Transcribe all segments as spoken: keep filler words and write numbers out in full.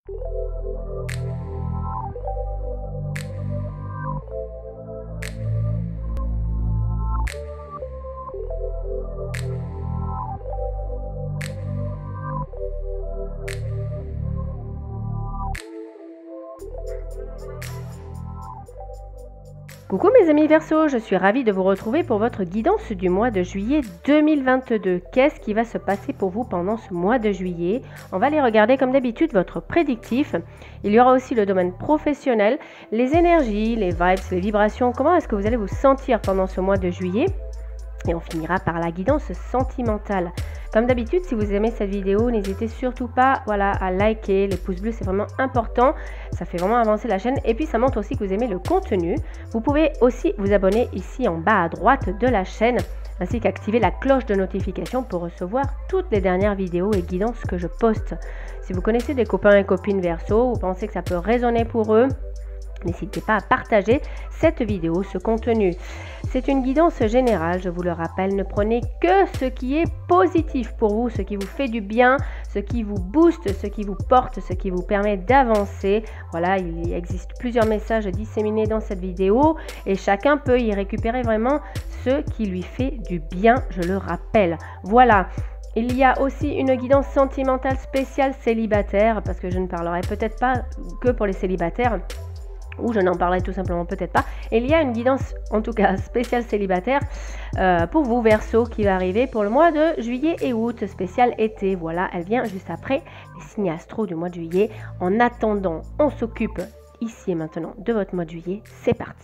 Coucou mes amis Verseau, je suis ravie de vous retrouver pour votre guidance du mois de juillet deux mille vingt-deux. Qu'est-ce qui va se passer pour vous pendant ce mois de juillet? On va aller regarder comme d'habitude votre prédictif. Il y aura aussi le domaine professionnel, les énergies, les vibes, les vibrations. Comment est-ce que vous allez vous sentir pendant ce mois de juillet? Et on finira par la guidance sentimentale. Comme d'habitude, si vous aimez cette vidéo, n'hésitez surtout pas voilà, à liker. Les pouces bleus, c'est vraiment important. Ça fait vraiment avancer la chaîne. Et puis, ça montre aussi que vous aimez le contenu. Vous pouvez aussi vous abonner ici en bas à droite de la chaîne, ainsi qu'activer la cloche de notification pour recevoir toutes les dernières vidéos et guidances que je poste. Si vous connaissez des copains et copines Verseau, vous pensez que ça peut résonner pour eux, n'hésitez pas à partager cette vidéo, ce contenu. C'est une guidance générale, je vous le rappelle. Ne prenez que ce qui est positif pour vous, ce qui vous fait du bien, ce qui vous booste, ce qui vous porte, ce qui vous permet d'avancer. Voilà, il existe plusieurs messages disséminés dans cette vidéo et chacun peut y récupérer vraiment ce qui lui fait du bien, je le rappelle. Voilà. Il y a aussi une guidance sentimentale spéciale célibataire, parce que je ne parlerai peut-être pas que pour les célibataires, ou je n'en parlerai tout simplement peut-être pas. Et il y a une guidance, en tout cas spéciale célibataire, euh, pour vous Verseau, qui va arriver pour le mois de juillet et août, spécial été. Voilà, elle vient juste après les signes astro du mois de juillet. En attendant, on s'occupe ici et maintenant de votre mois de juillet. C'est parti.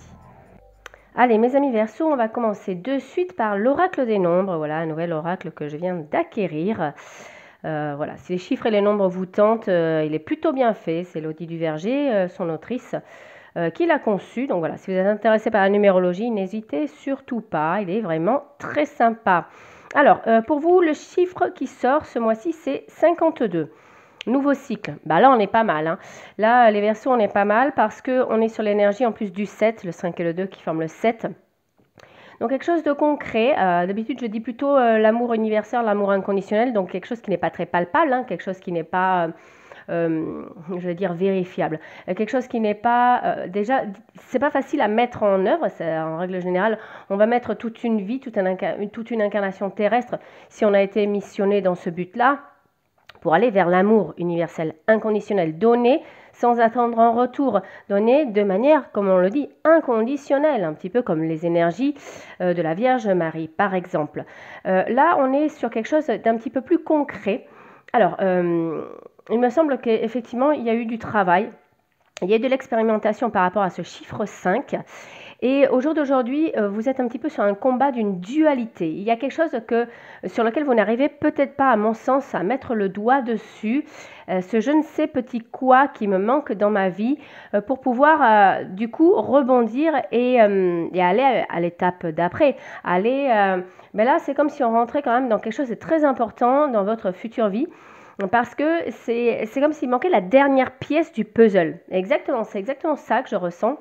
Allez mes amis Verseau, on va commencer de suite par l'oracle des nombres. Voilà, un nouvel oracle que je viens d'acquérir. Euh, voilà, si les chiffres et les nombres vous tentent, euh, il est plutôt bien fait. C'est Elodie du Verger, euh, son autrice, Euh, qui l'a conçu. Donc voilà, si vous êtes intéressé par la numérologie, n'hésitez surtout pas, il est vraiment très sympa. Alors, euh, pour vous, le chiffre qui sort ce mois-ci, c'est cinquante-deux. Nouveau cycle. Bah là, on est pas mal. Hein. Là, les Verseaux, on est pas mal parce qu'on est sur l'énergie en plus du sept, le cinq et le deux qui forment le sept. Donc quelque chose de concret. Euh, D'habitude, je dis plutôt euh, l'amour universel, l'amour inconditionnel, donc quelque chose qui n'est pas très palpable, hein, quelque chose qui n'est pas... Euh, Euh, je vais dire vérifiable, euh, quelque chose qui n'est pas euh, déjà, c'est pas facile à mettre en œuvre. En règle générale, on va mettre toute une vie, toute, un, toute une incarnation terrestre si on a été missionné dans ce but-là pour aller vers l'amour universel inconditionnel, donné sans attendre en retour, donné de manière, comme on le dit, inconditionnelle, un petit peu comme les énergies euh, de la Vierge Marie par exemple. Euh, là, on est sur quelque chose d'un petit peu plus concret. Alors, euh, il me semble qu'effectivement, il y a eu du travail, il y a eu de l'expérimentation par rapport à ce chiffre cinq. Et au jour d'aujourd'hui, vous êtes un petit peu sur un combat d'une dualité. Il y a quelque chose que, sur lequel vous n'arrivez peut-être pas, à mon sens, à mettre le doigt dessus. Ce je ne sais petit quoi qui me manque dans ma vie pour pouvoir, du coup, rebondir et, et aller à l'étape d'après. Aller, ben là, c'est comme si on rentrait quand même dans quelque chose de très important dans votre future vie. Parce que c'est comme s'il manquait la dernière pièce du puzzle. Exactement, c'est exactement ça que je ressens.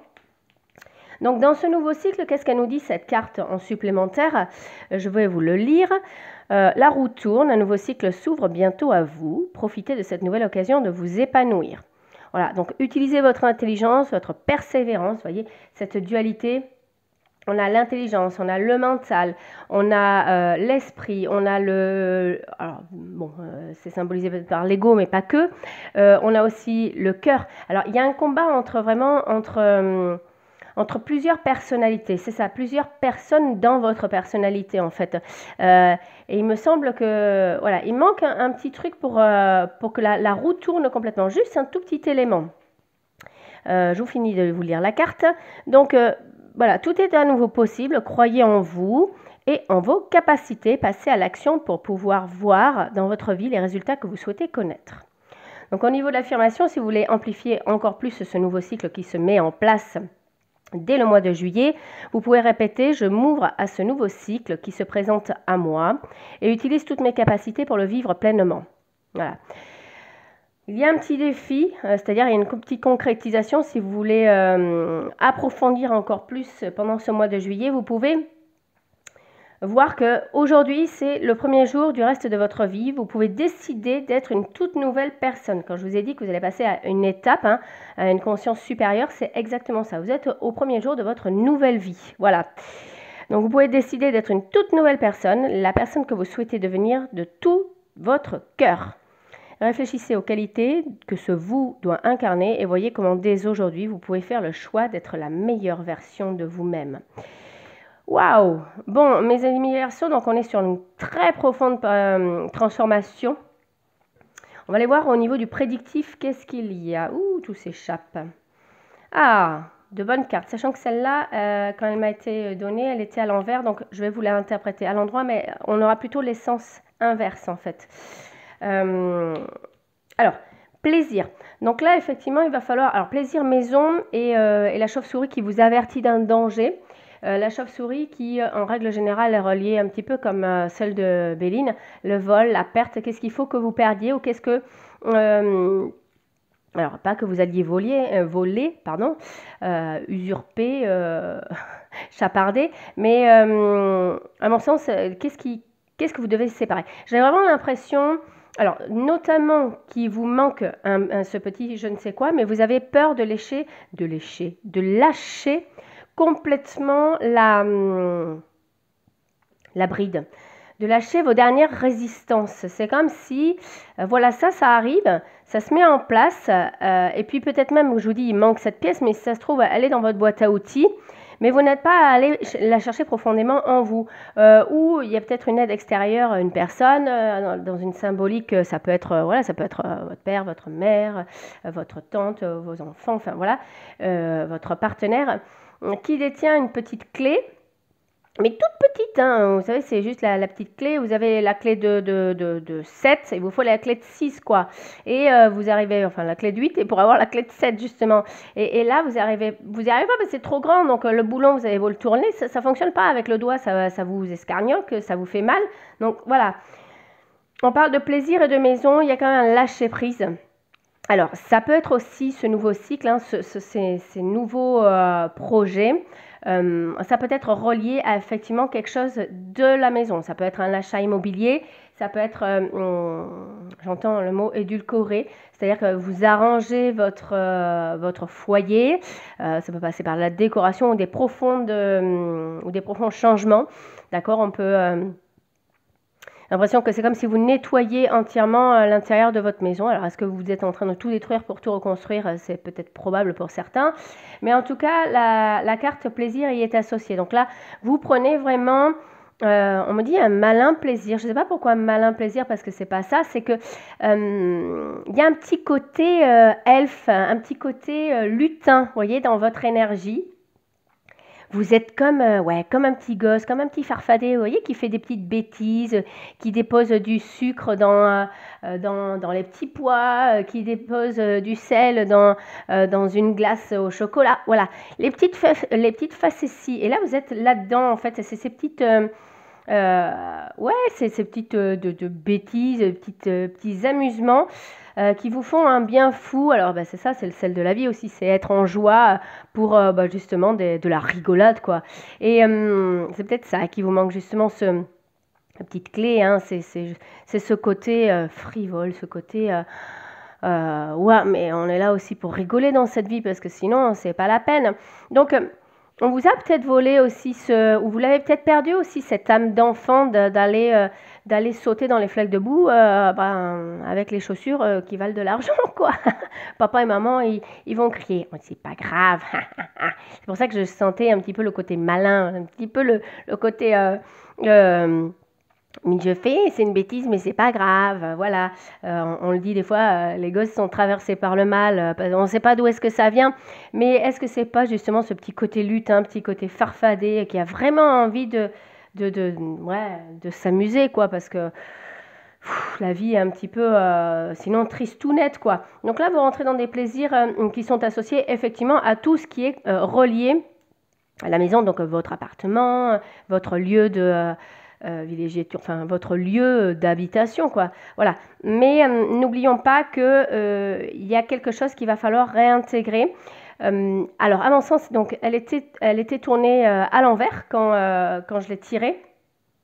Donc dans ce nouveau cycle, qu'est-ce qu'elle nous dit cette carte en supplémentaire? Je vais vous le lire. Euh, la roue tourne, un nouveau cycle s'ouvre bientôt à vous. Profitez de cette nouvelle occasion de vous épanouir. Voilà, donc utilisez votre intelligence, votre persévérance, voyez, cette dualité. On a l'intelligence, on a le mental, on a euh, l'esprit, on a le... Alors, bon, euh, c'est symbolisé par l'ego, mais pas que. Euh, on a aussi le cœur. Alors, il y a un combat entre vraiment, entre, euh, entre plusieurs personnalités. C'est ça, plusieurs personnes dans votre personnalité, en fait. Euh, et il me semble que, voilà, il manque un, un petit truc pour, euh, pour que la, la roue tourne complètement. Juste un tout petit élément. Euh, je vous finis de vous lire la carte. Donc... Euh, Voilà, tout est à nouveau possible. Croyez en vous et en vos capacités. Passez à l'action pour pouvoir voir dans votre vie les résultats que vous souhaitez connaître. Donc au niveau de l'affirmation, si vous voulez amplifier encore plus ce nouveau cycle qui se met en place dès le mois de juillet, vous pouvez répéter « Je m'ouvre à ce nouveau cycle qui se présente à moi et utilise toutes mes capacités pour le vivre pleinement. » Voilà. Il y a un petit défi, euh, c'est-à-dire il y a une petite concrétisation. Si vous voulez euh, approfondir encore plus pendant ce mois de juillet, vous pouvez voir que aujourd'hui c'est le premier jour du reste de votre vie. Vous pouvez décider d'être une toute nouvelle personne. Quand je vous ai dit que vous allez passer à une étape, hein, à une conscience supérieure, c'est exactement ça. Vous êtes au premier jour de votre nouvelle vie. Voilà. Donc vous pouvez décider d'être une toute nouvelle personne, la personne que vous souhaitez devenir de tout votre cœur. Réfléchissez aux qualités que ce vous doit incarner et voyez comment dès aujourd'hui vous pouvez faire le choix d'être la meilleure version de vous-même. Waouh! Bon, mes amis garçons, donc on est sur une très profonde euh, transformation. On va aller voir au niveau du prédictif, qu'est-ce qu'il y a? Ouh, tout s'échappe. Ah, de bonnes cartes, sachant que celle-là, euh, quand elle m'a été donnée, elle était à l'envers, donc je vais vous l'interpréter à l'endroit, mais on aura plutôt les sens inverses en fait. Euh, alors, plaisir. Donc là, effectivement, il va falloir... Alors, plaisir maison et, euh, et la chauve-souris qui vous avertit d'un danger. Euh, la chauve-souris qui, en règle générale, est reliée un petit peu comme euh, celle de Béline. Le vol, la perte, qu'est-ce qu'il faut que vous perdiez ou qu'est-ce que... Euh, alors, pas que vous alliez voler, euh, voler pardon, euh, usurper, euh, chaparder, mais euh, à mon sens, qu'est-ce qui, qu'est-ce que vous devez séparer? J'ai vraiment l'impression... Alors, notamment qu'il vous manque un, un, ce petit je ne sais quoi, mais vous avez peur de lécher, de lécher, de lâcher complètement la, la bride, de lâcher vos dernières résistances. C'est comme si, euh, voilà, ça, ça arrive, ça se met en place, euh, et puis peut-être même, je vous dis, il manque cette pièce, mais si ça se trouve, elle est dans votre boîte à outils, mais vous n'êtes pas à aller la chercher profondément en vous. Euh, ou il y a peut-être une aide extérieure, une personne, euh, dans une symbolique, ça peut être, euh, voilà, ça peut être euh, votre père, votre mère, euh, votre tante, euh, vos enfants, enfin voilà, euh, votre partenaire, euh, qui détient une petite clé, mais toute petite, hein, vous savez, c'est juste la, la petite clé. Vous avez la clé de, de, de, de sept, il vous faut la clé de six, quoi. Et euh, vous arrivez, enfin la clé de huit, et pour avoir la clé de sept, justement. Et, et là, vous arrivez, vous n'y arrivez pas parce que c'est trop grand, donc euh, le boulon, vous allez vous le tourner, ça ne fonctionne pas avec le doigt, ça, ça vous escarnioque, ça vous fait mal. Donc voilà, on parle de plaisir et de maison, il y a quand même un lâcher-prise. Alors, ça peut être aussi ce nouveau cycle, hein, ce, ce, ces, ces nouveaux euh, projets. Euh, ça peut être relié à effectivement quelque chose de la maison. Ça peut être un achat immobilier, ça peut être, euh, j'entends le mot édulcoré, c'est-à-dire que vous arrangez votre, euh, votre foyer. Euh, ça peut passer par la décoration ou des, profondes, euh, ou des profonds changements. D'accord, on peut... Euh, l'impression que c'est comme si vous nettoyiez entièrement l'intérieur de votre maison. Alors, est-ce que vous êtes en train de tout détruire pour tout reconstruire? C'est peut-être probable pour certains. Mais en tout cas, la, la carte plaisir y est associée. Donc là, vous prenez vraiment... Euh, on me dit un malin plaisir. Je ne sais pas pourquoi un malin plaisir, parce que c'est pas ça. C'est que euh, y a un petit côté euh, elfe, un petit côté euh, lutin, vous voyez, dans votre énergie. Vous êtes comme, euh, ouais, comme un petit gosse, comme un petit farfadet, vous voyez, qui fait des petites bêtises, qui dépose du sucre dans, euh, dans, dans les petits pois, euh, qui dépose euh, du sel dans, euh, dans une glace au chocolat. Voilà, les petites, les petites facéties. Et là, vous êtes là-dedans, en fait. C'est ces petites... Euh, euh, ouais, c'est ces petites euh, de, de bêtises, petites, euh, petits amusements euh, qui vous font un bien fou. Alors, bah, c'est ça, c'est le sel de la vie aussi, c'est être en joie pour euh, bah, justement des, de la rigolade, quoi. Et euh, c'est peut-être ça qui vous manque, justement, ce, la petite clé, hein, c'est, c'est, c'est ce côté euh, frivole, ce côté... Euh, euh, ouais, mais on est là aussi pour rigoler dans cette vie, parce que sinon, c'est pas la peine. Donc... Euh, on vous a peut-être volé aussi, ce, ou vous l'avez peut-être perdu aussi, cette âme d'enfant d'aller euh, d'aller sauter dans les flaques de boue euh, ben, avec les chaussures euh, qui valent de l'argent, quoi. Papa et maman, ils, ils vont crier. Oh, c'est pas grave. C'est pour ça que je sentais un petit peu le côté malin, un petit peu le, le côté... Euh, euh, Mais je fais, c'est une bêtise, mais c'est pas grave. Voilà, euh, on, on le dit des fois, euh, les gosses sont traversés par le mal. Euh, on ne sait pas d'où est-ce que ça vient, mais est-ce que c'est pas justement ce petit côté lutin, petit côté farfadé, qui a vraiment envie de, de, de, ouais, de s'amuser, quoi, parce que pff, la vie est un petit peu, euh, sinon triste tout net, quoi. Donc là, vous rentrez dans des plaisirs euh, qui sont associés effectivement à tout ce qui est euh, relié à la maison, donc euh, votre appartement, votre lieu de euh, euh, villégiature, enfin votre lieu d'habitation, quoi. Voilà. Mais euh, n'oublions pas que euh, il y a quelque chose qu'il va falloir réintégrer. Euh, alors, à mon sens, donc, elle était, elle était tournée euh, à l'envers quand, euh, quand je l'ai tirée.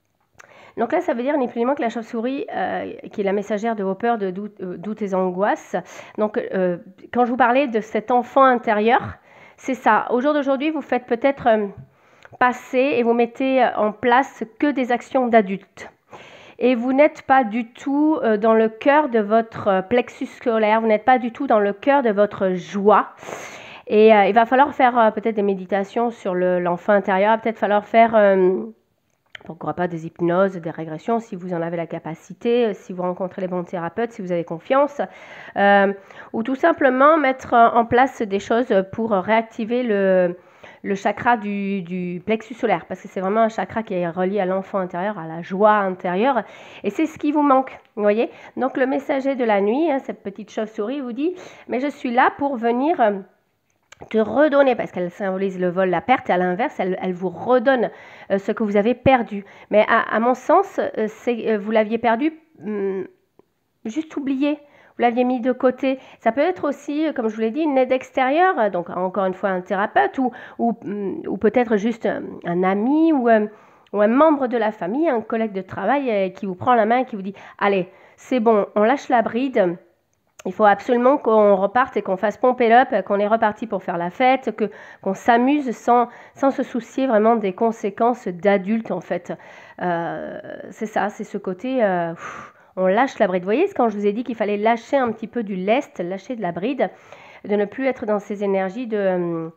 Donc là, ça veut dire ni plus ni moins que la chauve-souris, euh, qui est la messagère de vos peurs, de doutes, euh, doutes et angoisses. Donc, euh, quand je vous parlais de cet enfant intérieur, c'est ça. Au jour d'aujourd'hui, vous faites peut-être euh, passer et vous mettez en place que des actions d'adultes. Et vous n'êtes pas du tout euh, dans le cœur de votre plexus solaire, vous n'êtes pas du tout dans le cœur de votre joie. Et euh, il va falloir faire euh, peut-être des méditations sur l'enfant intérieur, il va peut-être falloir faire... Euh, pourquoi pas des hypnoses, des régressions, si vous en avez la capacité, si vous rencontrez les bons thérapeutes, si vous avez confiance, euh, ou tout simplement mettre en place des choses pour réactiver le, le chakra du, du plexus solaire, parce que c'est vraiment un chakra qui est relié à l'enfant intérieur, à la joie intérieure, et c'est ce qui vous manque, vous voyez. Donc le messager de la nuit, hein, cette petite chauve-souris vous dit, mais je suis là pour venir... Euh, te redonner, parce qu'elle symbolise le vol, la perte, et à l'inverse, elle, elle vous redonne euh, ce que vous avez perdu. Mais à, à mon sens, euh, c'est, euh, vous l'aviez perdu, hum, juste oublié, vous l'aviez mis de côté. Ça peut être aussi, comme je vous l'ai dit, une aide extérieure, donc encore une fois un thérapeute, ou, ou, ou peut-être juste un, un ami, ou un, ou un membre de la famille, un collègue de travail euh, qui vous prend la main et qui vous dit « Allez, c'est bon, on lâche la bride ». Il faut absolument qu'on reparte et qu'on fasse pomper l'up, qu'on est reparti pour faire la fête, que, qu'on s'amuse sans, sans se soucier vraiment des conséquences d'adultes en fait. Euh, c'est ça, c'est ce côté, euh, pff, on lâche la bride. Vous voyez, c'est quand je vous ai dit qu'il fallait lâcher un petit peu du lest, lâcher de la bride, de ne plus être dans ces énergies de...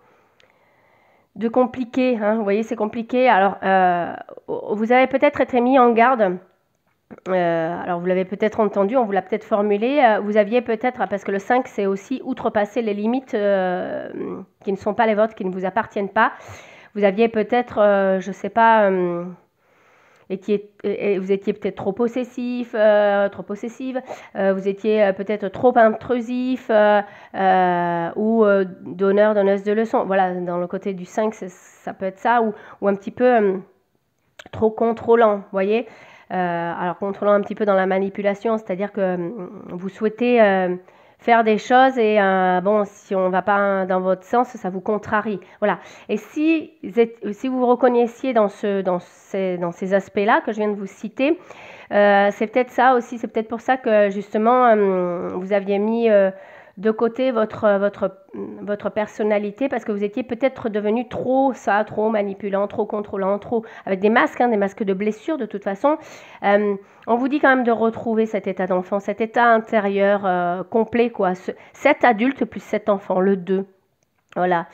de compliqué. Hein. Vous voyez, c'est compliqué. Alors, euh, vous avez peut-être été mis en garde. Euh, alors vous l'avez peut-être entendu, on vous l'a peut-être formulé, euh, vous aviez peut-être, parce que le cinq c'est aussi outrepasser les limites euh, qui ne sont pas les vôtres, qui ne vous appartiennent pas, vous aviez peut-être, euh, je ne sais pas, euh, étiez, euh, vous étiez peut-être trop possessif, euh, trop possessive, euh, vous étiez euh, peut-être trop intrusif, euh, euh, ou euh, donneur, donneuse de leçons, voilà, dans le côté du cinq ça peut être ça, ou, ou un petit peu euh, trop contrôlant, vous voyez. Euh, alors contrôlant un petit peu dans la manipulation, c'est-à-dire que euh, vous souhaitez euh, faire des choses et euh, bon, si on ne va pas dans votre sens, ça vous contrarie. Voilà. Et si, si vous vous reconnaissiez dans, ce, dans ces, dans ces aspects-là que je viens de vous citer, euh, c'est peut-être ça aussi, c'est peut-être pour ça que justement euh, vous aviez mis euh, de côté votre, votre, votre personnalité parce que vous étiez peut-être devenu trop ça, trop manipulant, trop contrôlant, trop avec des masques, hein, des masques de blessure de toute façon. Euh, on vous dit quand même de retrouver cet état d'enfant, cet état intérieur euh, complet, quoi. Ce, sept adultes plus sept enfants, le deux. Voilà.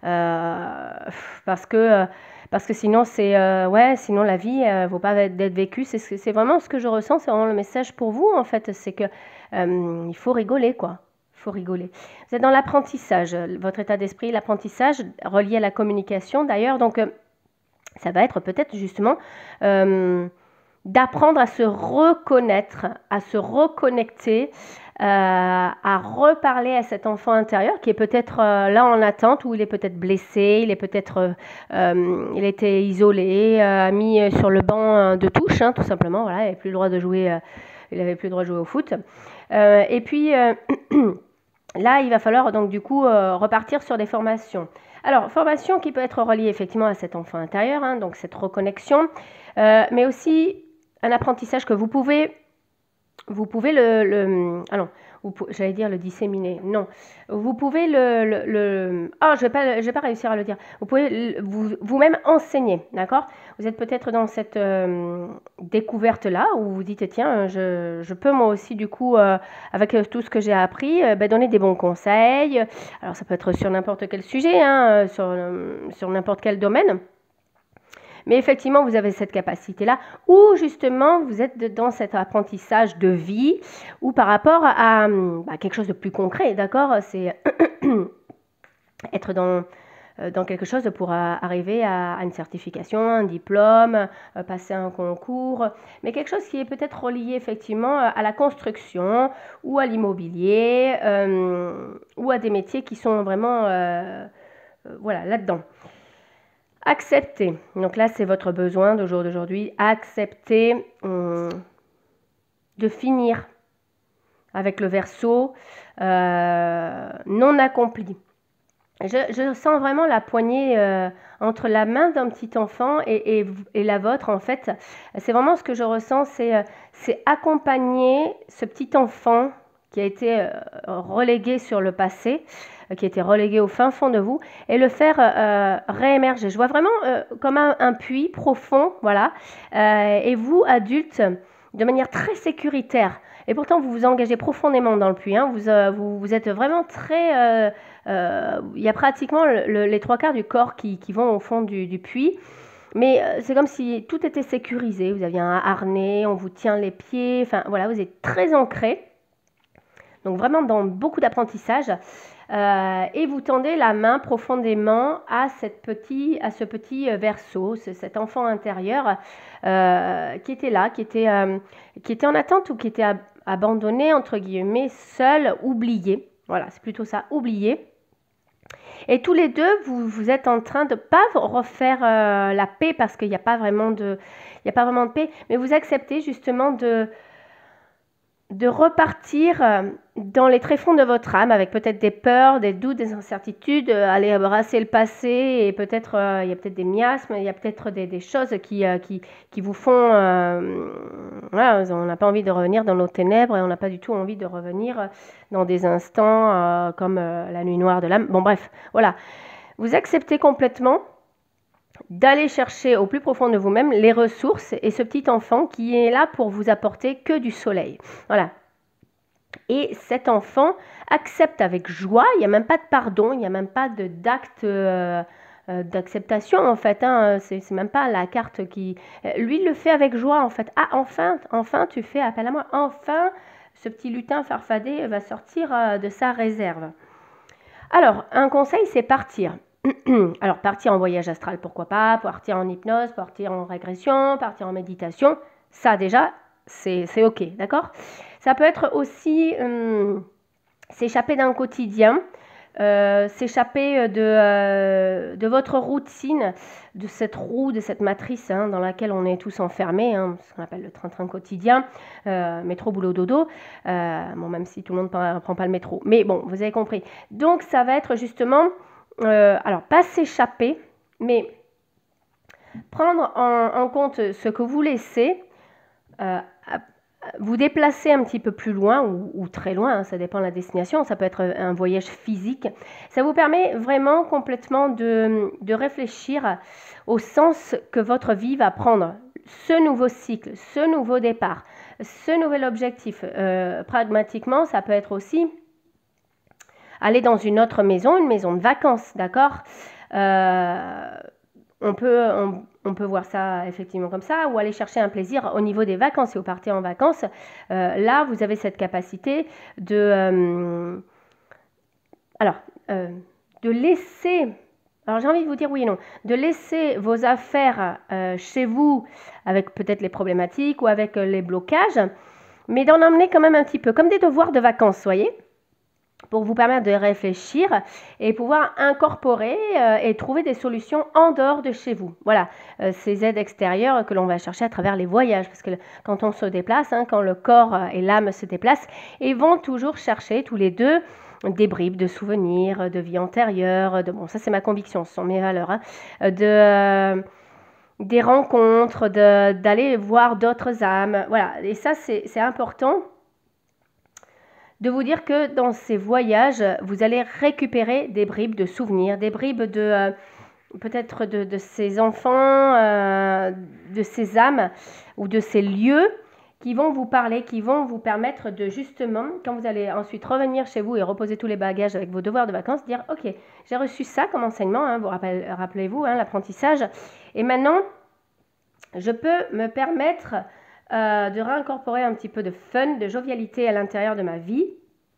Euh, parce que... Euh, Parce que sinon, c'est euh, ouais, sinon la vie ne euh, vaut pas d'être vécue. C'est, c'est vraiment ce que je ressens, c'est vraiment le message pour vous, en fait. C'est qu'il euh, faut rigoler, quoi. Il faut rigoler. Vous êtes dans l'apprentissage, votre état d'esprit, l'apprentissage relié à la communication d'ailleurs. Donc, euh, ça va être peut-être justement euh, d'apprendre à se reconnaître, à se reconnecter, euh, à reparler à cet enfant intérieur qui est peut-être euh, là en attente, où il est peut-être blessé, il est peut-être, euh, il était isolé, euh, mis sur le banc de touche, hein, tout simplement. Voilà, il n'avait plus le droit de jouer, euh, il n'avait plus le droit de jouer au foot. Euh, et puis euh, là, il va falloir donc du coup euh, repartir sur des formations. Alors, formation qui peut être reliée effectivement à cet enfant intérieur, hein, donc cette reconnexion, euh, mais aussi un apprentissage que vous pouvez, vous pouvez le, le alors, j'allais dire le disséminer, non, vous pouvez le, le, le oh, je vais pas, je vais pas réussir à le dire, vous pouvez vous, vous-même enseigner, d'accord? Vous êtes peut-être dans cette euh, découverte-là, où vous dites, tiens, je, je peux moi aussi, du coup, euh, avec tout ce que j'ai appris, euh, ben, donner des bons conseils, alors ça peut être sur n'importe quel sujet, hein, sur, euh, sur n'importe quel domaine. Mais effectivement, vous avez cette capacité-là, ou justement, vous êtes dans cet apprentissage de vie, ou par rapport à bah, quelque chose de plus concret, d'accord? C'est être dans, dans quelque chose pour arriver à, à une certification, un diplôme, passer un concours, mais quelque chose qui est peut-être relié effectivement à la construction, ou à l'immobilier, euh, ou à des métiers qui sont vraiment euh, voilà, là-dedans. Accepter. Donc là, c'est votre besoin de jour d'aujourd'hui. Accepter hum, de finir avec le verso euh, non accompli. Je, je sens vraiment la poignée euh, entre la main d'un petit enfant et, et, et la vôtre, en fait. C'est vraiment ce que je ressens, c'est euh, c'est accompagner ce petit enfant qui a été euh, relégué sur le passé, euh, qui a été relégué au fin fond de vous, et le faire euh, réémerger. Je vois vraiment euh, comme un, un puits profond, voilà. Euh, et vous, adultes, de manière très sécuritaire, et pourtant vous vous engagez profondément dans le puits, hein, vous, euh, vous, vous êtes vraiment très... Euh, euh, il y a pratiquement le, le, les trois quarts du corps qui, qui vont au fond du, du puits. Mais euh, c'est comme si tout était sécurisé. Vous aviez un harnais, on vous tient les pieds. Enfin, voilà, vous êtes très ancré. Donc vraiment dans beaucoup d'apprentissage. Euh, et vous tendez la main profondément à, cette petit, à ce petit verso, cet enfant intérieur euh, qui était là, qui était, euh, qui était en attente ou qui était ab abandonné, entre guillemets, seul, oublié. Voilà, c'est plutôt ça, oublié. Et tous les deux, vous, vous êtes en train de ne pas refaire euh, la paix parce qu'il n'y a pas vraiment de, il n'y a pas vraiment de paix, mais vous acceptez justement de, de repartir euh, dans les tréfonds de votre âme avec peut-être des peurs, des doutes, des incertitudes, euh, aller brasser le passé et peut-être euh, il y a peut-être des miasmes, il y a peut-être des, des choses qui, euh, qui, qui vous font, euh, voilà, on n'a pas envie de revenir dans nos ténèbres et on n'a pas du tout envie de revenir dans des instants euh, comme euh, la nuit noire de l'âme. Bon bref, voilà, vous acceptez complètement d'aller chercher au plus profond de vous-même les ressources et ce petit enfant qui est là pour vous apporter que du soleil. Voilà. Et cet enfant accepte avec joie, il n'y a même pas de pardon, il n'y a même pas d'acte euh, euh, d'acceptation en fait, hein. C'est même pas la carte qui... Lui, il le fait avec joie en fait. Ah, enfin, enfin, tu fais appel à moi. Enfin, ce petit lutin farfadé va sortir euh, de sa réserve. Alors, un conseil, c'est partir. Alors, partir en voyage astral, pourquoi pas, partir en hypnose, partir en régression, partir en méditation, ça déjà, c'est ok, d'accord? Ça peut être aussi hum, s'échapper d'un quotidien, euh, s'échapper de, euh, de votre routine, de cette roue, de cette matrice hein, dans laquelle on est tous enfermés, hein, ce qu'on appelle le train-train quotidien, euh, métro, boulot, dodo, euh, bon, même si tout le monde ne prend pas le métro, mais bon, vous avez compris. Donc, ça va être justement... Euh, alors, pas s'échapper, mais prendre en, en compte ce que vous laissez, euh, vous déplacer un petit peu plus loin ou, ou très loin, hein, ça dépend de la destination, ça peut être un voyage physique. Ça vous permet vraiment complètement de, de réfléchir au sens que votre vie va prendre. Ce nouveau cycle, ce nouveau départ, ce nouvel objectif. Euh, pragmatiquement, ça peut être aussi... aller dans une autre maison, une maison de vacances, d'accord euh, on, peut, on, on peut voir ça effectivement comme ça, ou aller chercher un plaisir au niveau des vacances. Si vous partez en vacances, euh, là, vous avez cette capacité de, euh, alors, euh, de laisser... Alors j'ai envie de vous dire oui et non, de laisser vos affaires euh, chez vous avec peut-être les problématiques ou avec euh, les blocages, mais d'en emmener quand même un petit peu, comme des devoirs de vacances, voyez, pour vous permettre de réfléchir et pouvoir incorporer euh, et trouver des solutions en dehors de chez vous. Voilà, euh, ces aides extérieures que l'on va chercher à travers les voyages, parce que quand on se déplace, hein, quand le corps et l'âme se déplacent, ils vont toujours chercher tous les deux des bribes de souvenirs, de vie antérieure, de, bon ça c'est ma conviction, ce sont mes valeurs, hein, de... Euh, des rencontres, d'aller voir d'autres âmes, voilà, et ça c'est important de vous dire que dans ces voyages, vous allez récupérer des bribes de souvenirs, des bribes de euh, peut-être de, de ces enfants, euh, de ces âmes ou de ces lieux qui vont vous parler, qui vont vous permettre de justement, quand vous allez ensuite revenir chez vous et reposer tous les bagages avec vos devoirs de vacances, dire « Ok, j'ai reçu ça comme enseignement, hein, vous rappelez-vous, hein, l'apprentissage, et maintenant, je peux me permettre... » Euh, de réincorporer un petit peu de fun, de jovialité à l'intérieur de ma vie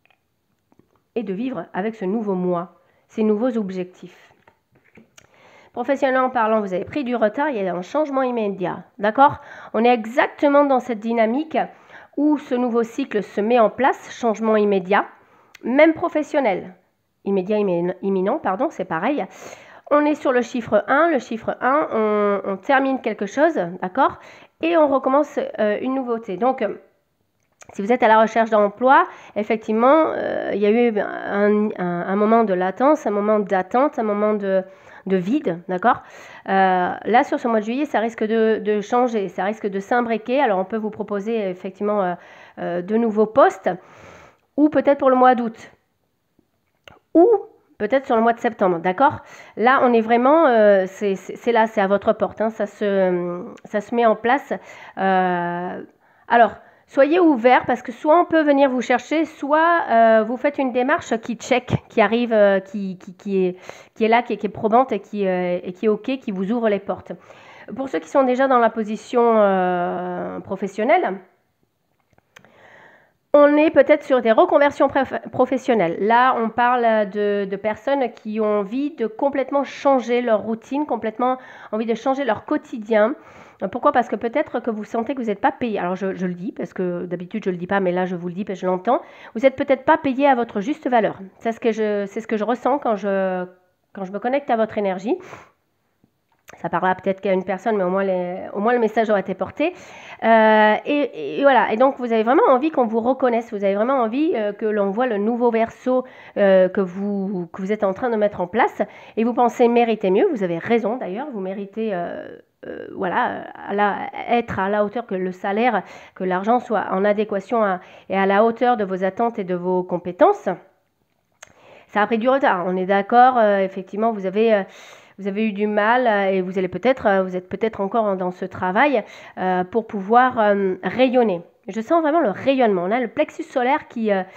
et de vivre avec ce nouveau moi, ces nouveaux objectifs. Professionnellement parlant, vous avez pris du retard, il y a un changement immédiat, d'accord? On est exactement dans cette dynamique où ce nouveau cycle se met en place, changement immédiat, même professionnel, immédiat, imminent, pardon, c'est pareil. On est sur le chiffre un, le chiffre un, on, on termine quelque chose, d'accord? Et on recommence euh, une nouveauté. Donc, Si vous êtes à la recherche d'emploi, effectivement, euh, il y a eu un, un, un moment de latence, un moment d'attente, un moment de, de vide, d'accord. euh, Là, sur ce mois de juillet, ça risque de, de changer, ça risque de s'imbriquer. Alors, on peut vous proposer effectivement euh, euh, de nouveaux postes, ou peut-être pour le mois d'août, ou peut-être sur le mois de septembre, d'accord. Là, on est vraiment, euh, c'est là, c'est à votre porte, hein, ça, se, ça se met en place. Euh, alors, soyez ouverts parce que soit on peut venir vous chercher, soit euh, vous faites une démarche qui check, qui arrive, euh, qui, qui, qui, est, qui est là, qui est, qui est probante et qui, euh, et qui est OK, qui vous ouvre les portes. Pour ceux qui sont déjà dans la position euh, professionnelle, on est peut-être sur des reconversions professionnelles. Là, on parle de, de personnes qui ont envie de complètement changer leur routine, complètement envie de changer leur quotidien. Pourquoi? Parce que peut-être que vous sentez que vous n'êtes pas payé. Alors, je, je le dis, parce que d'habitude, je ne le dis pas, mais là, je vous le dis, parce que je l'entends. Vous n'êtes peut-être pas payé à votre juste valeur. C'est ce que je, c'est ce que je ressens quand je, quand je me connecte à votre énergie. Ça parlera peut-être qu'à une personne, mais au moins, les, au moins le message aura été porté. Euh, et, et voilà. Et donc, vous avez vraiment envie qu'on vous reconnaisse. Vous avez vraiment envie euh, que l'on voit le nouveau Verseau euh, que, vous, que vous êtes en train de mettre en place. Et vous pensez mériter mieux. Vous avez raison d'ailleurs. Vous méritez euh, euh, voilà, à la, être à la hauteur que le salaire, que l'argent soit en adéquation à, et à la hauteur de vos attentes et de vos compétences. Ça a pris du retard. On est d'accord. Euh, effectivement, vous avez... Euh, Vous avez eu du mal et vous allez peut-être, vous êtes peut-être encore dans ce travail euh, pour pouvoir euh, rayonner. Je sens vraiment le rayonnement. On a le plexus solaire qui, euh,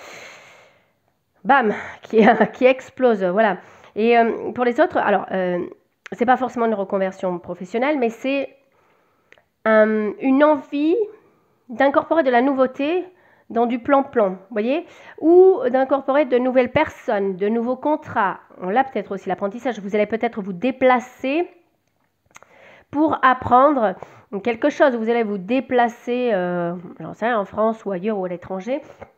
bam, qui, euh, qui explose. Voilà. Et euh, pour les autres, alors, euh, c'est pas forcément une reconversion professionnelle, mais c'est euh, une envie d'incorporer de la nouveauté dans du plan-plan, vous voyez, ou d'incorporer de nouvelles personnes, de nouveaux contrats. On l'a peut-être aussi l'apprentissage. Vous allez peut-être vous déplacer pour apprendre quelque chose. Vous allez vous déplacer, euh, j'en sais rien, en France ou ailleurs ou à l'étranger,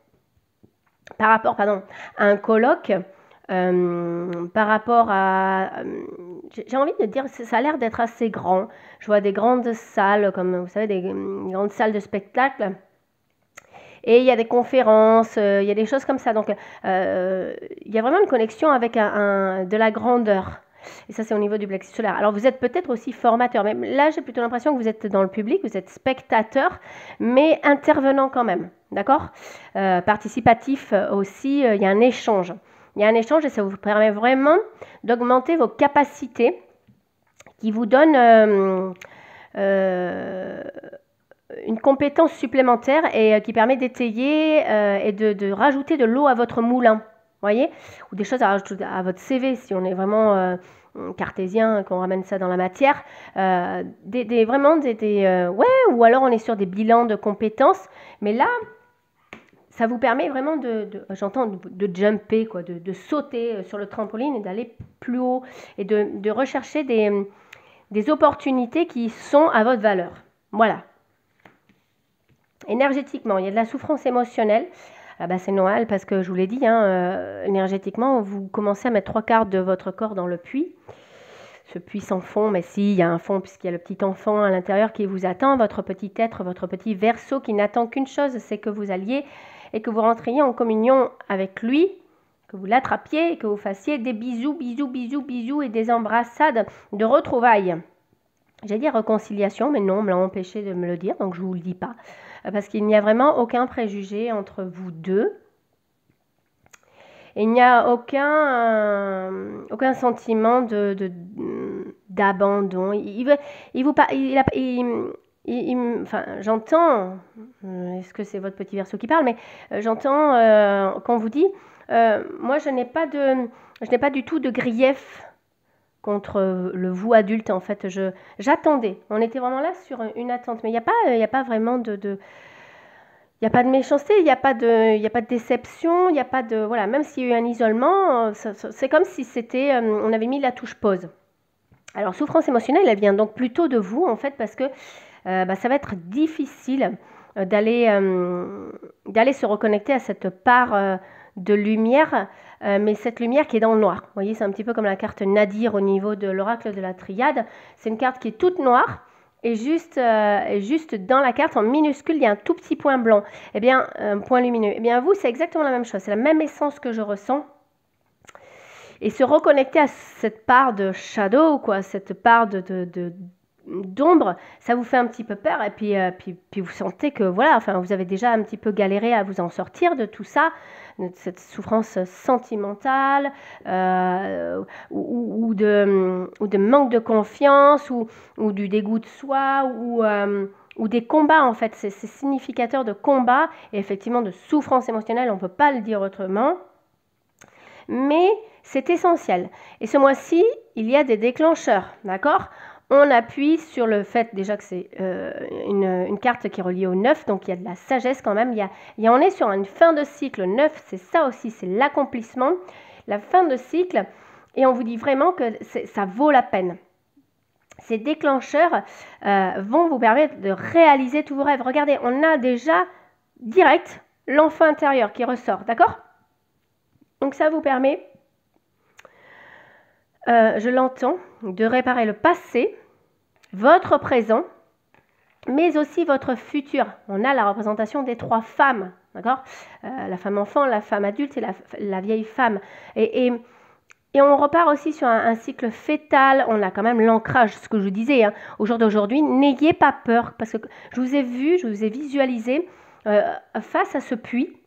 par rapport, pardon, à un colloque, euh, par rapport à, euh, j'ai envie de dire, ça a l'air d'être assez grand. Je vois des grandes salles, comme vous savez, des, des grandes salles de spectacle. Et il y a des conférences, euh, il y a des choses comme ça. Donc, euh, il y a vraiment une connexion avec un, un, de la grandeur. Et ça, c'est au niveau du plexus solaire. Alors, vous êtes peut-être aussi formateur. Mais là, j'ai plutôt l'impression que vous êtes dans le public, vous êtes spectateur, mais intervenant quand même. D'accord? euh, Participatif aussi, euh, il y a un échange. Il y a un échange et ça vous permet vraiment d'augmenter vos capacités qui vous donnent... Euh, euh, une compétence supplémentaire et euh, qui permet d'étayer euh, et de, de rajouter de l'eau à votre moulin, voyez, ou des choses à rajouter à votre C V si on est vraiment euh, cartésien, qu'on ramène ça dans la matière, euh, des, des, vraiment des, des euh, ouais, ou alors on est sur des bilans de compétences, mais là, ça vous permet vraiment de, de j'entends, de, de jumper, quoi, de, de sauter sur le trampoline et d'aller plus haut et de, de rechercher des, des opportunités qui sont à votre valeur. Voilà. Énergétiquement, il y a de la souffrance émotionnelle. Ah bah c'est Noël parce que je vous l'ai dit, hein, euh, énergétiquement, vous commencez à mettre trois quarts de votre corps dans le puits. Ce puits sans fond, mais si, il y a un fond puisqu'il y a le petit enfant à l'intérieur qui vous attend, votre petit être, votre petit Verseau qui n'attend qu'une chose, c'est que vous alliez et que vous rentriez en communion avec lui, que vous l'attrapiez et que vous fassiez des bisous, bisous, bisous, bisous et des embrassades de retrouvailles. J'ai dit réconciliation, mais non, on me l'a empêché de me le dire, donc je ne vous le dis pas. Parce qu'il n'y a vraiment aucun préjugé entre vous deux. Et il n'y a aucun, euh, aucun sentiment de, de, d'abandon. Il, il, il vous il, il, il, il, enfin, j'entends, est-ce que c'est votre petit Verseau qui parle, mais euh, j'entends euh, qu'on vous dit, euh, moi je n'ai pas de, je n'ai pas du tout de grief contre le vous adulte, en fait, je, j'attendais. On était vraiment là sur une attente, mais il n'y a pas, il n'y a pas vraiment de, de il n'y a pas de méchanceté, il n'y a pas de, il n'y a pas de déception, il n'y a pas de, voilà, même s'il y a eu un isolement, ça, ça, c'est comme si c'était, euh, on avait mis la touche pause. Alors, souffrance émotionnelle, elle vient donc plutôt de vous, en fait, parce que euh, bah, ça va être difficile euh, d'aller, euh, d'aller se reconnecter à cette part euh, de lumière, euh, mais cette lumière qui est dans le noir. Vous voyez, c'est un petit peu comme la carte Nadir au niveau de l'oracle de la triade. C'est une carte qui est toute noire et juste, euh, et juste dans la carte, en minuscule, il y a un tout petit point blanc, eh bien, un point lumineux. Eh bien, vous, c'est exactement la même chose, c'est la même essence que je ressens. Et se reconnecter à cette part de shadow, quoi, cette part de, de, de d'ombre, ça vous fait un petit peu peur et puis, euh, puis, puis vous sentez que voilà, enfin, vous avez déjà un petit peu galéré à vous en sortir de tout ça, de cette souffrance sentimentale euh, ou, ou, de, ou de manque de confiance ou, ou du dégoût de soi ou, euh, ou des combats en fait, c'est significateur de combat et effectivement de souffrance émotionnelle, on ne peut pas le dire autrement, mais c'est essentiel. Et ce mois-ci, il y a des déclencheurs, d'accord ? On appuie sur le fait déjà que c'est euh, une, une carte qui est reliée au neuf, donc il y a de la sagesse quand même. Il y a, il y a, on est sur une fin de cycle. neuf, c'est ça aussi, c'est l'accomplissement, la fin de cycle. Et on vous dit vraiment que ça vaut la peine. Ces déclencheurs euh, vont vous permettre de réaliser tous vos rêves. Regardez, on a déjà direct l'enfant intérieur qui ressort, d'accord ? Donc ça vous permet... Euh, je l'entends, de réparer le passé, votre présent, mais aussi votre futur. On a la représentation des trois femmes, d'accord ? euh, La femme enfant, la femme adulte et la, la vieille femme. Et, et, et on repart aussi sur un, un cycle fœtal. On a quand même l'ancrage, ce que je vous disais, hein, au jour d'aujourd'hui. N'ayez pas peur, parce que je vous ai vu, je vous ai visualisé euh, face à ce puits.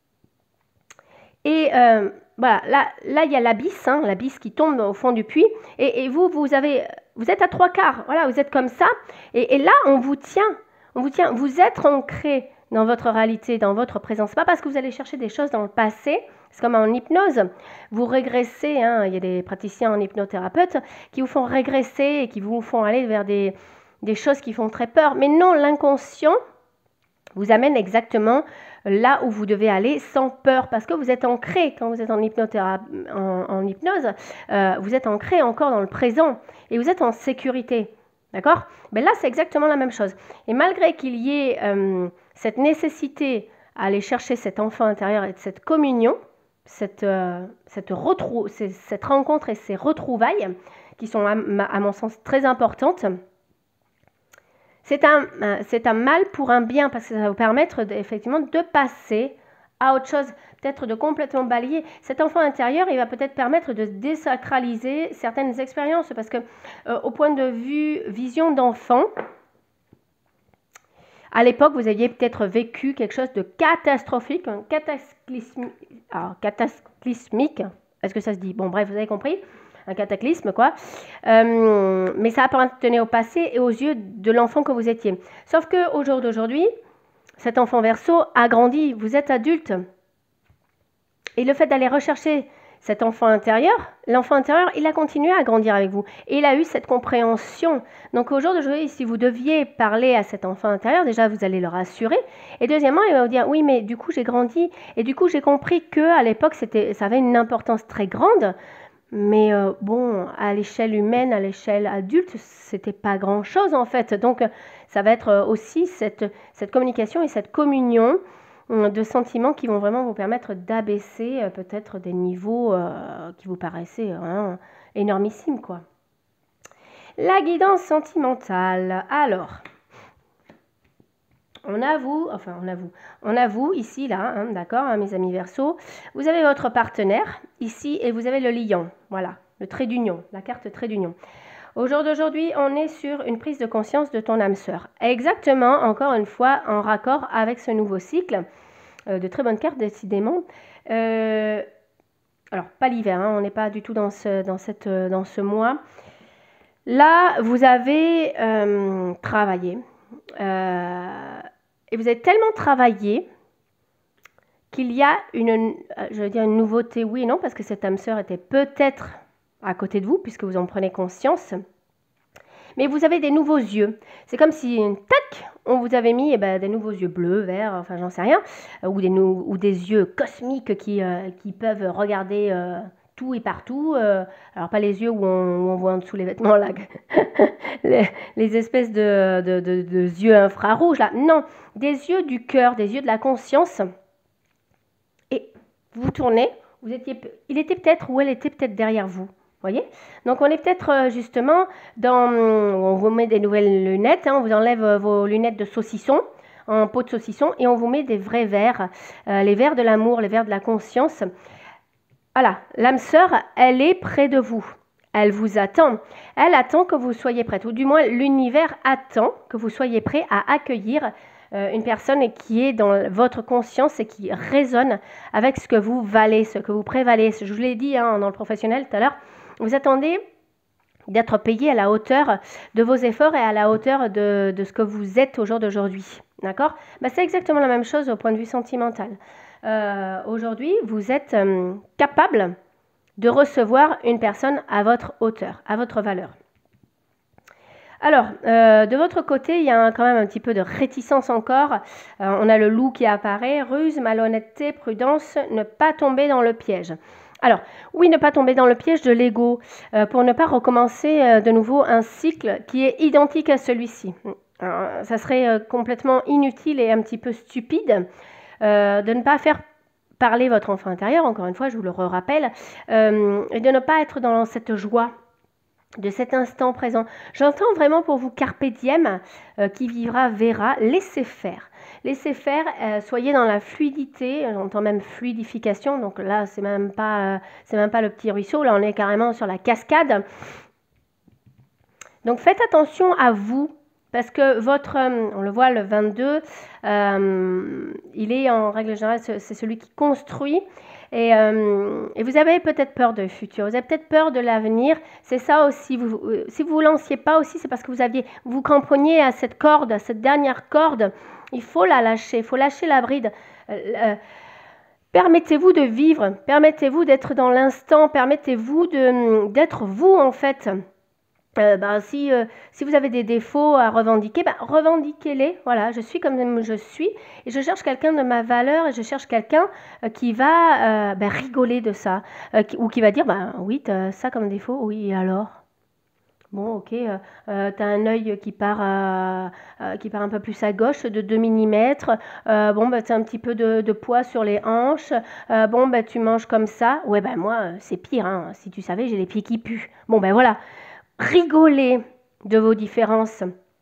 Et... Euh, Voilà, là, là, il y a l'abysse, hein, l'abysse qui tombe au fond du puits. Et, et vous, vous, avez, vous êtes à trois quarts. Voilà, vous êtes comme ça. Et, et là, on vous tient. On vous tient. Vous êtes ancré dans votre réalité, dans votre présence. Ce n'est pas parce que vous allez chercher des choses dans le passé. C'est comme en hypnose. Vous régressez. Hein, il y a des praticiens en hypnothérapeute qui vous font régresser et qui vous font aller vers des, des choses qui font très peur. Mais non, l'inconscient vous amène exactement là où vous devez aller sans peur, parce que vous êtes ancré, quand vous êtes en, en, en hypnose, euh, vous êtes ancré encore dans le présent et vous êtes en sécurité, d'accord ? Ben là, c'est exactement la même chose. Et malgré qu'il y ait euh, cette nécessité à aller chercher cet enfant intérieur et cette communion, cette, euh, cette, retrou cette rencontre et ces retrouvailles, qui sont à, à mon sens très importantes, C'est un, c'est un mal pour un bien, parce que ça va vous permettre de, effectivement de passer à autre chose, peut-être de complètement balayer. Cet enfant intérieur, il va peut-être permettre de désacraliser certaines expériences, parce que euh, au point de vue vision d'enfant, à l'époque, vous aviez peut-être vécu quelque chose de catastrophique, un cataclysmique. Alors, cataclysmique, est-ce que ça se dit? Bon, bref, vous avez compris. Un cataclysme, quoi. Euh, mais ça appartenait au passé et aux yeux de l'enfant que vous étiez. Sauf qu'au jour d'aujourd'hui, cet enfant Verseau a grandi, vous êtes adulte. Et le fait d'aller rechercher cet enfant intérieur, l'enfant intérieur, il a continué à grandir avec vous. Et il a eu cette compréhension. Donc au jour d'aujourd'hui, si vous deviez parler à cet enfant intérieur, déjà vous allez le rassurer. Et deuxièmement, il va vous dire, oui, mais du coup j'ai grandi. Et du coup j'ai compris qu'à l'époque, ça avait une importance très grande. Mais euh, bon, à l'échelle humaine, à l'échelle adulte, c'était pas grand-chose en fait. Donc, ça va être aussi cette, cette communication et cette communion euh, de sentiments qui vont vraiment vous permettre d'abaisser euh, peut-être des niveaux euh, qui vous paraissaient hein, énormissimes, quoi. La guidance sentimentale. Alors, on avoue, enfin on avoue, on avoue ici, là, hein, d'accord, hein, mes amis Verseau, vous avez votre partenaire ici et vous avez le lion, voilà, le trait d'union, la carte trait d'union. Au jour d'aujourd'hui, on est sur une prise de conscience de ton âme sœur. Exactement, encore une fois, en raccord avec ce nouveau cycle, euh, de très bonnes cartes décidément. Euh, alors, pas l'hiver, hein, on n'est pas du tout dans ce, dans cette, dans ce mois. Là, vous avez euh, travaillé. Euh, Et vous avez tellement travaillé qu'il y a une, je veux dire une nouveauté, oui et non, parce que cette âme sœur était peut-être à côté de vous, puisque vous en prenez conscience. Mais vous avez des nouveaux yeux. C'est comme si, tac, on vous avait mis eh ben, des nouveaux yeux bleus, verts, enfin j'en sais rien, ou des, ou des yeux cosmiques qui, euh, qui peuvent regarder euh, tout et partout. Euh, alors pas les yeux où on, où on voit en dessous les vêtements, là, les, les espèces de, de, de, de yeux infrarouges, là. Non, des yeux du cœur, des yeux de la conscience. Et vous tournez, vous étiez, il était peut-être ou elle était peut-être derrière vous. Voyez? Donc on est peut-être euh, justement dans, on vous met des nouvelles lunettes, hein, on vous enlève euh, vos lunettes de saucisson, en peau de saucisson, et on vous met des vrais verres, euh, les verres de l'amour, les verres de la conscience. Voilà, l'âme sœur, elle est près de vous. Elle vous attend. Elle attend que vous soyez prête, ou du moins l'univers attend que vous soyez prêt à accueillir euh, une personne qui est dans votre conscience et qui résonne avec ce que vous valez, ce que vous prévalez. Je vous l'ai dit hein, dans le professionnel tout à l'heure, vous attendez d'être payé à la hauteur de vos efforts et à la hauteur de, de ce que vous êtes au jour d'aujourd'hui. D'accord? Ben, c'est exactement la même chose au point de vue sentimental. Euh, aujourd'hui, vous êtes euh, capable de recevoir une personne à votre hauteur, à votre valeur. Alors, euh, de votre côté, il y a un, quand même un petit peu de réticence encore. Euh, on a le loup qui apparaît, ruse, malhonnêteté, prudence, ne pas tomber dans le piège. Alors, oui, ne pas tomber dans le piège de l'ego, euh, pour ne pas recommencer euh, de nouveau un cycle qui est identique à celui-ci. Ça serait euh, complètement inutile et un petit peu stupide euh, de ne pas faire parler votre enfant intérieur, encore une fois, je vous le rappelle, euh, et de ne pas être dans cette joie de cet instant présent. J'entends vraiment pour vous carpe diem, euh, qui vivra verra, laissez faire. Laissez faire, euh, soyez dans la fluidité, j'entends même fluidification, donc là c'est même pas euh, c'est même pas le petit ruisseau, là on est carrément sur la cascade. Donc faites attention à vous, parce que votre, on le voit le vingt-deux, euh, il est en règle générale, c'est celui qui construit. Et, euh, et vous avez peut-être peur du futur, vous avez peut-être peur de l'avenir. C'est ça aussi, vous, si vous ne vous lanciez pas aussi, c'est parce que vous aviez, vous cramponniez à cette corde, à cette dernière corde. Il faut la lâcher, il faut lâcher la bride. Euh, euh, permettez-vous de vivre, permettez-vous d'être dans l'instant, permettez-vous d'être vous en fait. Euh, ben, si, euh, si vous avez des défauts à revendiquer, ben, revendiquez-les. Voilà, je suis comme je suis et je cherche quelqu'un de ma valeur et je cherche quelqu'un euh, qui va euh, ben, rigoler de ça euh, qui, ou qui va dire ben, oui, tu as ça comme défaut, oui, et alors? Bon, ok, euh, euh, tu as un œil qui part, à, euh, qui part un peu plus à gauche de deux millimètres. Euh, bon, ben, tu as un petit peu de, de poids sur les hanches. Euh, bon, ben, tu manges comme ça. Ouais, ben moi, c'est pire. Hein. Si tu savais, j'ai les pieds qui puent. Bon, ben voilà. Rigolez de vos différences,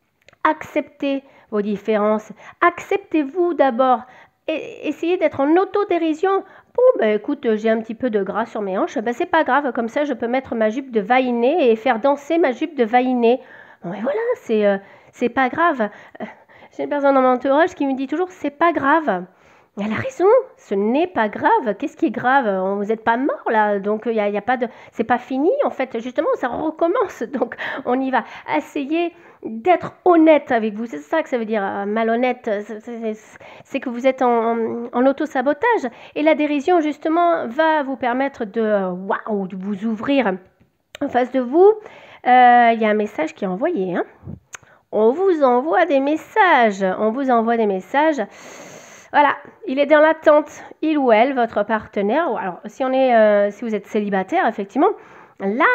acceptez vos différences, acceptez-vous d'abord, et essayez d'être en autodérision. Bon, ben écoute, j'ai un petit peu de gras sur mes hanches, ben c'est pas grave, comme ça je peux mettre ma jupe de vainé et faire danser ma jupe de vainé. Bon, ben voilà, c'est euh, c'est pas grave. Euh, j'ai une personne dans mon entourage qui me dit toujours, c'est pas grave. Elle a raison, ce n'est pas grave. Qu'est-ce qui est grave? Vous n'êtes pas mort là, donc il y a, y a pas de, c'est pas fini en fait. Justement, ça recommence, donc on y va. Essayez d'être honnête avec vous. C'est ça que ça veut dire malhonnête. C'est que vous êtes en, en, en auto-sabotage. Et la dérision justement va vous permettre de, waouh, de vous ouvrir en face de vous. Il euh, y a un message qui est envoyé. Hein. On vous envoie des messages. On vous envoie des messages. Voilà, il est dans l'attente, il ou elle, votre partenaire. Alors, si, on est, euh, si vous êtes célibataire, effectivement, là,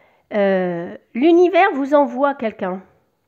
euh, l'univers vous envoie quelqu'un.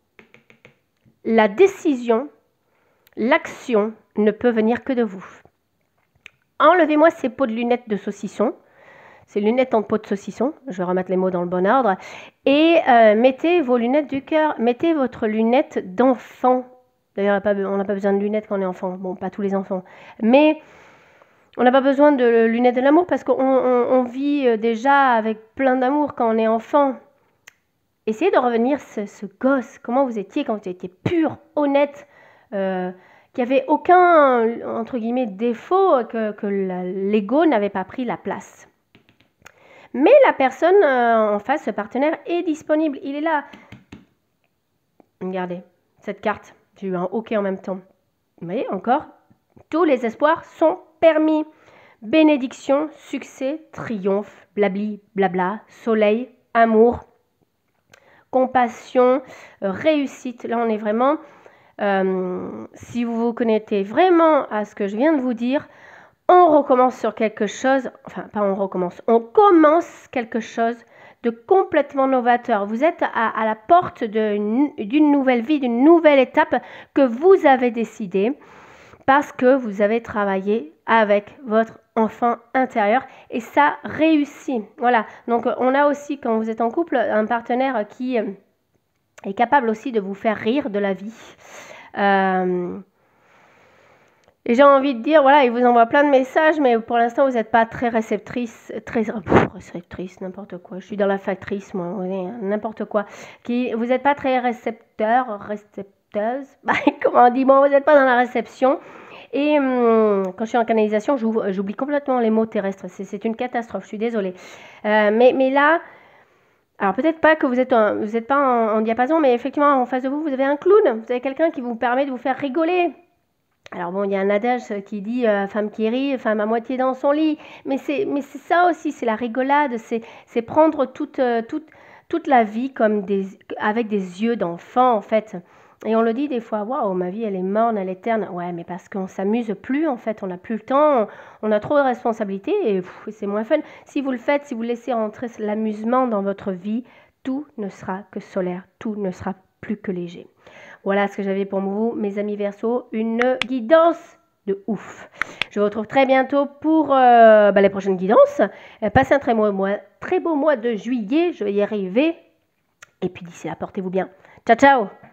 La décision, l'action ne peut venir que de vous. Enlevez-moi ces pots de lunettes de saucisson, ces lunettes en peau de saucisson, je vais remettre les mots dans le bon ordre, et euh, mettez vos lunettes du cœur, mettez votre lunette d'enfant. D'ailleurs, on n'a pas besoin de lunettes quand on est enfant. Bon, pas tous les enfants. Mais on n'a pas besoin de lunettes de l'amour parce qu'on on, on vit déjà avec plein d'amour quand on est enfant. Essayez de revenir ce, ce gosse. Comment vous étiez quand vous étiez pur, honnête, euh, qu'il n'y avait aucun, entre guillemets, défaut, que, que l'ego n'avait pas pris la place. Mais la personne euh, en face, ce partenaire, est disponible. Il est là. Regardez, cette carte. J'ai eu un OK en même temps. Vous voyez, encore, tous les espoirs sont permis. Bénédiction, succès, triomphe, blabli, blabla, soleil, amour, compassion, réussite. Là, on est vraiment, euh, si vous vous connectez vraiment à ce que je viens de vous dire, on recommence sur quelque chose, enfin, pas on recommence, on commence quelque chose de complètement novateur. Vous êtes à, à la porte d'une nouvelle vie, d'une nouvelle étape que vous avez décidé parce que vous avez travaillé avec votre enfant intérieur et ça réussit. Voilà, donc on a aussi, quand vous êtes en couple, un partenaire qui est capable aussi de vous faire rire de la vie. Euh, et j'ai envie de dire, voilà, il vous envoie plein de messages, mais pour l'instant, vous n'êtes pas très réceptrice, très pff, réceptrice, n'importe quoi. Je suis dans la factrice, moi, n'importe quoi. Qui, vous n'êtes pas très récepteur, récepteuse, bah, comment on dit, bon, vous n'êtes pas dans la réception. Et hum, quand je suis en canalisation, j'oublie complètement les mots terrestres. C'est une catastrophe, je suis désolée. Euh, mais, mais là, alors peut-être pas que vous êtes, un, vous n'êtes pas en, en diapason, mais effectivement, en face de vous, vous avez un clown. Vous avez quelqu'un qui vous permet de vous faire rigoler. Alors bon, il y a un adage qui dit euh, femme qui rit, femme à moitié dans son lit. Mais c'est, mais c'est ça aussi, c'est la rigolade, c'est, c'est prendre toute, euh, toute, toute la vie comme des, avec des yeux d'enfant en fait. Et on le dit des fois, waouh, ma vie elle est morne, elle est terne. Ouais, mais parce qu'on s'amuse plus en fait, on n'a plus le temps, on a trop de responsabilités et pff, c'est moins fun. Si vous le faites, si vous laissez entrer l'amusement dans votre vie, tout ne sera que solaire, tout ne sera plus que léger. Voilà ce que j'avais pour vous, mes amis Verseaux, une guidance de ouf. Je vous retrouve très bientôt pour euh, bah, les prochaines guidances. Euh, passez un très beau, mois, très beau mois de juillet, je vais y arriver. Et puis d'ici là, portez-vous bien. Ciao, ciao!